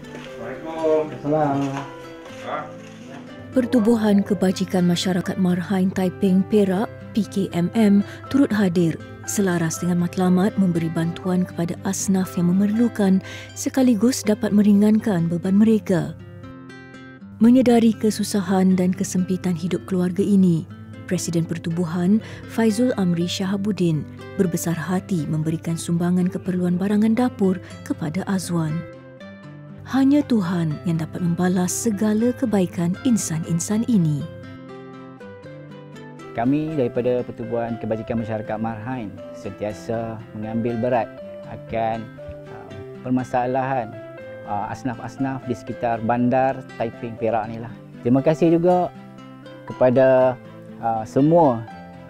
Waalaikumsalam. Pertubuhan Kebajikan Masyarakat Marhain Taiping Perak PKMM turut hadir selaras dengan matlamat memberi bantuan kepada asnaf yang memerlukan sekaligus dapat meringankan beban mereka. Menyedari kesusahan dan kesempitan hidup keluarga ini, Presiden Pertubuhan Faizul Amri Shahabuddin berbesar hati memberikan sumbangan keperluan barangan dapur kepada Azwan. Hanya Tuhan yang dapat membalas segala kebaikan insan-insan ini. Kami daripada Pertubuhan Kebajikan Masyarakat Marhain sentiasa mengambil berat akan permasalahan asnaf-asnaf di sekitar bandar Taiping Perak ni lah. Terima kasih juga kepada semua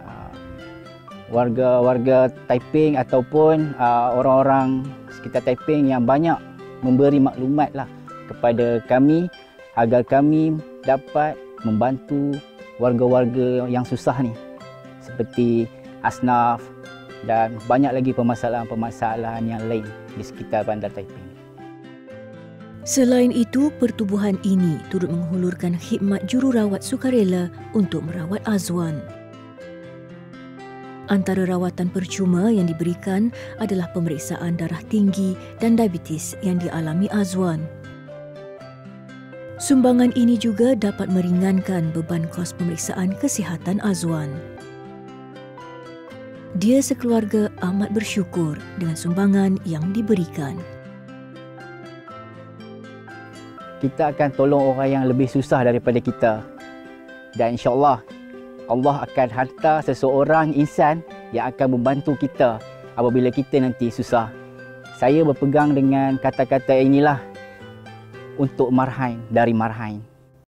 warga-warga Taiping ataupun orang-orang sekitar Taiping yang banyak memberi maklumat lah kepada kami agar kami dapat membantu warga-warga yang susah ni seperti asnaf dan banyak lagi permasalahan-permasalahan yang lain di sekitar bandar Taiping. Selain itu, pertubuhan ini turut menghulurkan khidmat jururawat sukarela untuk merawat Azwan. Antara rawatan percuma yang diberikan adalah pemeriksaan darah tinggi dan diabetes yang dialami Azwan. Sumbangan ini juga dapat meringankan beban kos pemeriksaan kesihatan Azwan. Dia sekeluarga amat bersyukur dengan sumbangan yang diberikan. Kita akan tolong orang yang lebih susah daripada kita. Dan insya-Allah Allah akan hantar seseorang insan yang akan membantu kita apabila kita nanti susah. Saya berpegang dengan kata-kata inilah untuk Marhain, dari Marhain.